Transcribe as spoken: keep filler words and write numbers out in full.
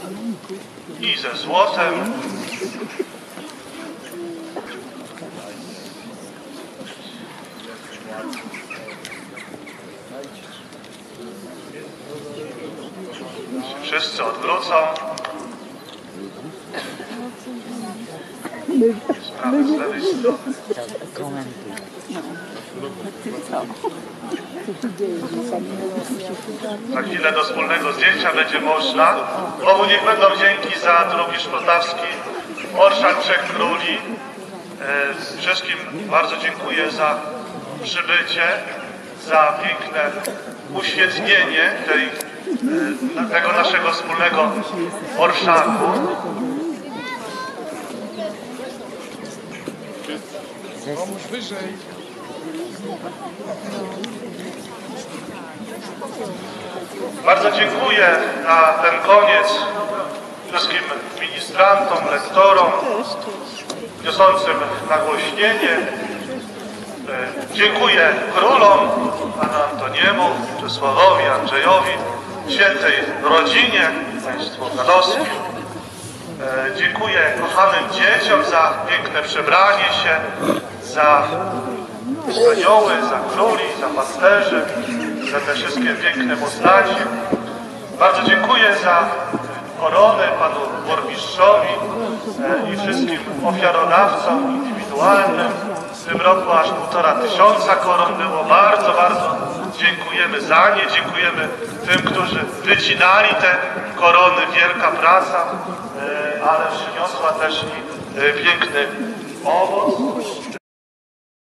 i ze złotem. Wszyscy odwrócą. Sprawy z lewej strony. Za chwilę do wspólnego zdjęcia będzie można. Bogu niech będą dzięki za drugi szprotawski orszak Trzech Króli. E, wszystkim bardzo dziękuję za przybycie, za piękne uświetnienie tej, e, tego naszego wspólnego orszaku. Pomóż wyżej. Bardzo dziękuję na ten koniec wszystkim ministrantom, lektorom, niosącym nagłośnienie. Dziękuję królom, panu Antoniemu, Czesławowi, Andrzejowi, świętej rodzinie, państwu Gadowskim. Dziękuję kochanym dzieciom za piękne przebranie się, za anioły, za króli, za pasterzy, za te wszystkie piękne postaci. Bardzo dziękuję za koronę panu burmistrzowi i wszystkim ofiarodawcom indywidualnym. W tym roku aż półtora tysiąca koron było. Bardzo, bardzo dziękujemy za nie. Dziękujemy tym, którzy wycinali te korony. Wielka praca, ale przyniosła też i piękny owoc.